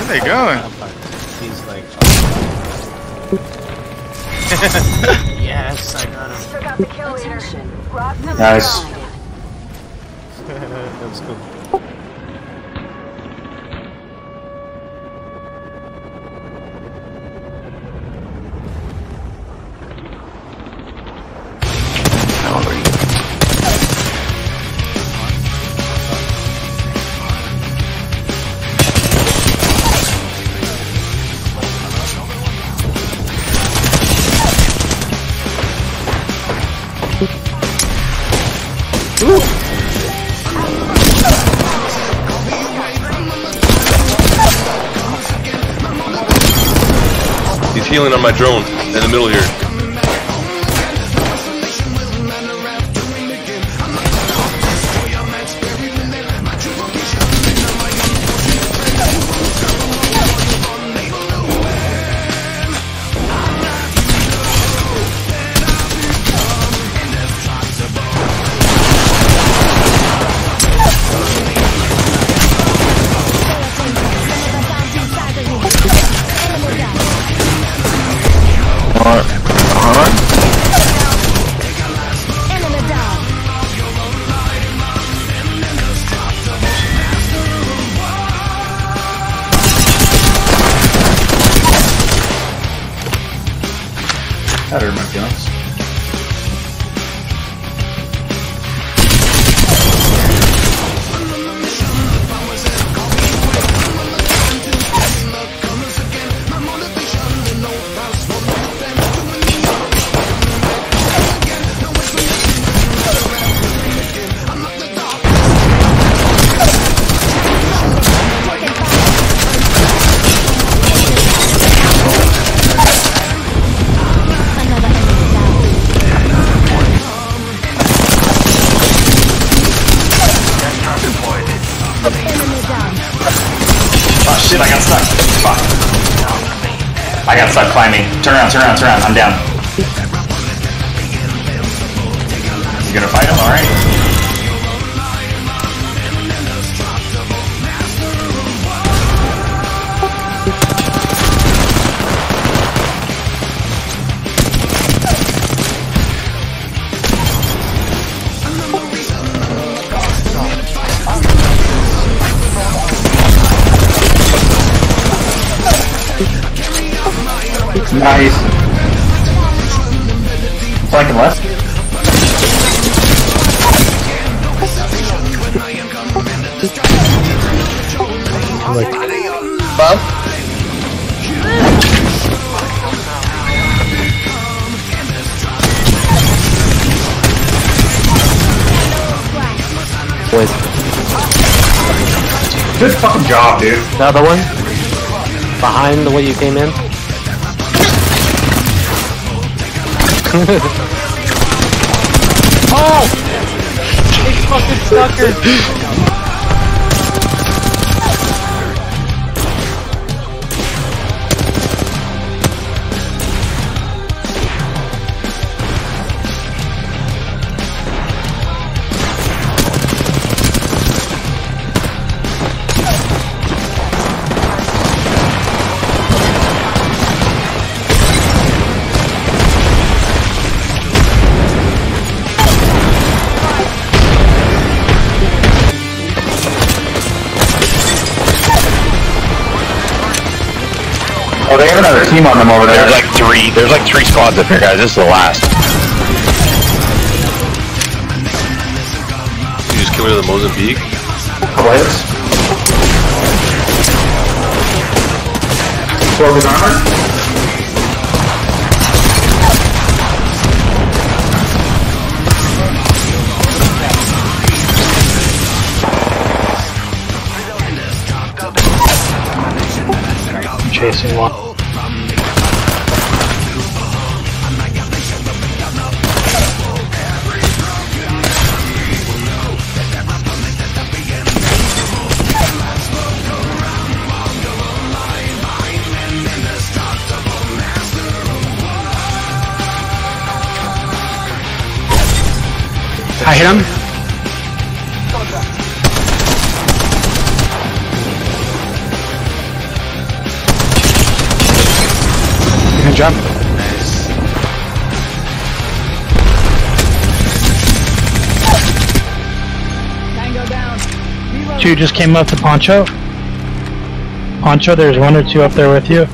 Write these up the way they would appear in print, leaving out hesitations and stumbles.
they going? He's like, yes, I got him. Took out the kill leader. Nice. That was cool. He's healing on my drone in the middle here. That hurt my feelings. Oh shit, I got stuck. Fuck. I got stuck climbing. Turn around, turn around, turn around. I'm down. You gonna fight him? Alright. Nice. Flanking left. Like, Bob? Wait. Good fucking job, dude. The other one? Behind the way you came in? Oh! Big fucking sucker! Oh, they have another team on them over there. There's like three squads up here, guys. This is the last. You just kill me with a Mozambique? Couple hits. Broke his armor. Chasing one. I hit him. Good job. Two just came up to Poncho. Poncho, there's one or two up there with you.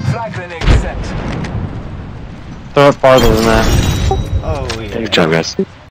Throw it farther than that. Oh, yeah. Good job, guys.